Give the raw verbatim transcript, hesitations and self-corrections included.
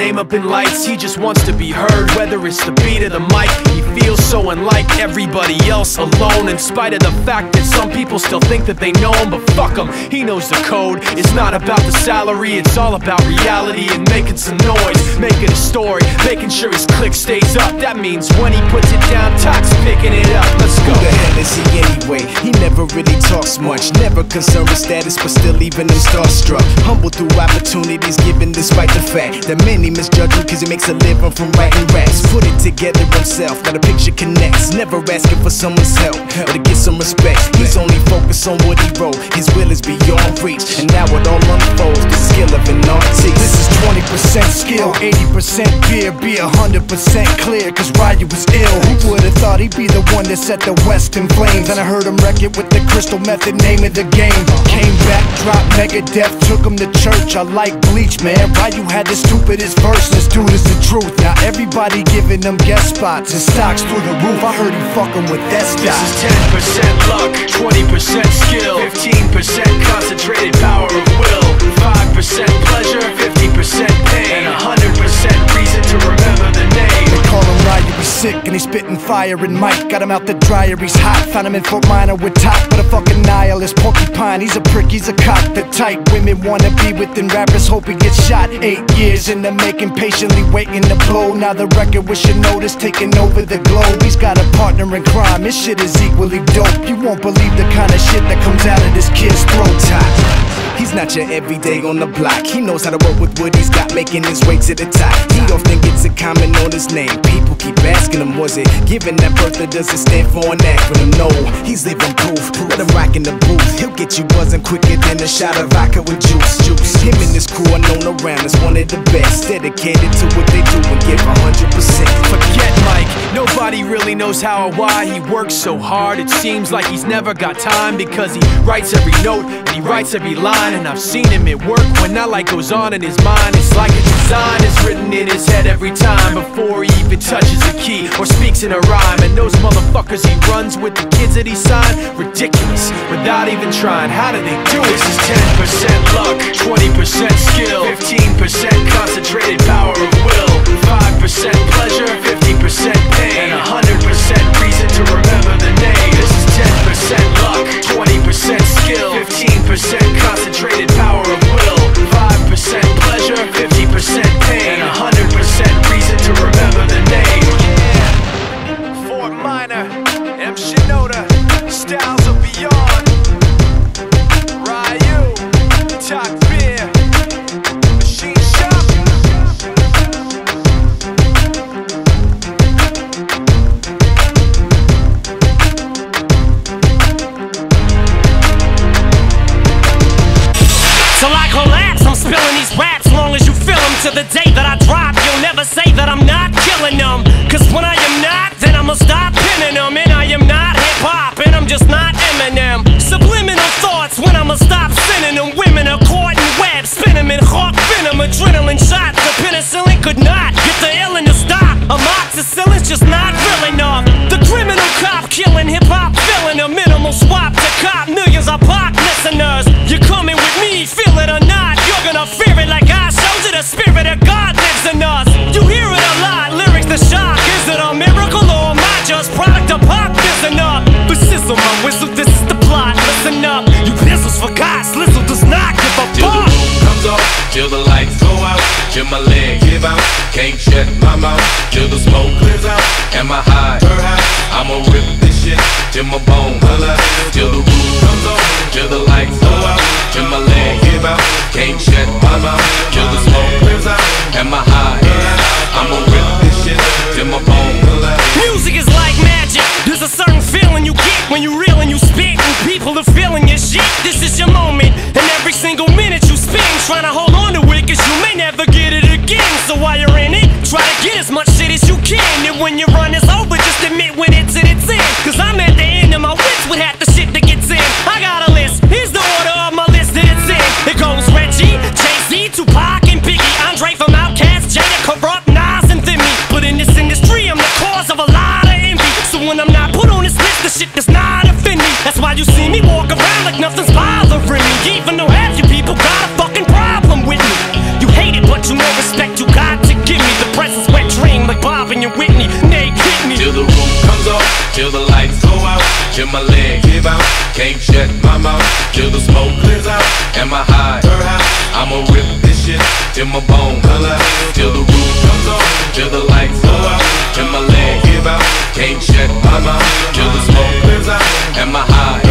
name up in lights. He just wants to be heard, whether it's the beat of the mic. He feels so unlike everybody else, alone, in spite of the fact that some people still think that they know him. But fuck him, he knows the code. It's not about the salary, it's all about reality and making some noise, making a story, making sure his click stays up. That means when he puts it down, Tox picking it up. Let's go. Who the hell is he anyway? He never really talks much, never concerned with status, but still leaving him starstruck. Humble through opportunities given despite the fact that many misjudge him cause he makes a living from writing raps. Put it together himself, now the picture connects. Never asking for someone's help or to get some respect. He's only focused on what he wrote. His will is beyond reach, and now it all unfolds, the skill of an artist. This is twenty percent skill, eighty percent fear. Be a hundred percent clear, cause Ryu was ill. Who would've thought he'd be the one that set the West in flames? And I heard him wreck it with the Crystal Method, name of the game. Came back, dropped Megadeth, took him to church. I like Bleach, man. Ryu had the stupidest verse, this dude is the truth. Now everybody giving them guest spots and stocks through the roof. I heard he fucking with that stock. This is ten percent luck, twenty percent skill, fifteen percent concentrated power of will, five percent pleasure, fifty percent pain, and one hundred percent reason to remember the name. They call him Ryu, he's sick and he's spitting fire and Mike. Got him out the dryer, he's hot. Found him in Fort Minor with top, but a fucking nihilist porcupine. He's a prick, he's a cock. The type women wanna be within rappers, hope he gets shot. Eight years in the making, patiently waiting to blow. Now the record with your notice taking over the globe. He's got a partner in crime, his shit is equally dope. You won't believe the kind of shit that comes out of this kid's throat. He's not your everyday on the block. He knows how to work with what he's got, making his way to the top. He often gets a comment on his name. People keep asking him, was it given that birth or does it stand for an acronym? No, he's living proof. Let him rock in the booth. He'll get you buzzing quicker than a shot of vodka with juice. Juice. Him and his crew are known around as one of the best, dedicated to what they do and give one hundred percent. Forget Mike, nobody really knows how or why he works so hard. It seems like he's never got time because he writes every note and he writes every line. And I've seen him at work when that light goes on in his mind. It's like a design is written in his head every time before he even touches a key or speaks in a rhyme. And those motherfuckers he runs with, the kids that he signed, ridiculous, without even trying. How do they do it? This is ten percent luck, twenty percent skill, fifteen percent concentrated power of will, five percent pleasure, fifty percent pain, and one hundred percent reason to remember the name. This is ten percent luck, twenty percent skill, fifteen percent concentrated power of will, five percent pleasure, fifty percent pain, and one hundred percent reason to remember the name. Yeah, Fort Minor, M. Shinoda, Styles of Beyond, Ryu, Talk Beer, Machine Shop. Till I collapse, I'm spilling these raps. Long as you feel them to the day that I drop, you'll never say that I'm not killing them. Cause when I am not, then I'ma stop pinning them. And I am not hip-hop, and I'm just not Eminem. Subliminal thoughts when I'ma stop sending them. Women are caught in webs, spin them in hawk venom. Adrenaline shots, the penicillin could not get the illin to stop. Amoxicillin's just not real enough. The criminal cop killing hip-hop, filling a minimal swap to cop. Millions of pop listeners, you're coming with me, feel it or not, you're gonna fear it like I showed you. The spirit of God lives in us. You hear it a lot, lyrics the shock. Is it a miracle or am I just product of pop? Listen up, but sizzle my whistle, this is the plot. Listen up, you pistols for God, Slizzle does not give a Till fuck. the room comes off, till the lights go out, till my leg give out, can't shut my mouth, till the smoke clears out, and my high, her high, I'ma rip this shit, till my bone holla, till the roof comes off, till the lights go out, till my leg give out, can't shut my mouth, till the smoke clears out, and my high, I'ma rip this shit, till my bone holla. Music is like magic, there's a certain feeling you get when you reel and you spit, and people are feeling your shit. This is your moment, and every single minute you spend trying to hold on to it, cause you may never get it again. So while you're in it, try to get as much shit as you can. And when your run is over, just admit when it's at its end. Cause I'm at the end of my wits with half the shit that gets in. I got a list, here's the order of my list that it's in. It goes Reggie, Jay-Z, Tupac, and Biggie, Andre from Outkast, Jada, Corrupt, Nas, and Thimmy. But in this industry, I'm the cause of a lot of envy. So when I'm not put on this list, the shit does not offend me. That's why you see me walk around like nothing's bothering me. Even though half you people got a fucking problem with me. You hate it, but you know respect you got to shut my mouth till the smoke clears out. Am I high? I'ma rip this shit till my bone color, till the roof comes on, till the lights go out, till my leg give out. Can't shut my mouth till the smoke clears out. Am I high?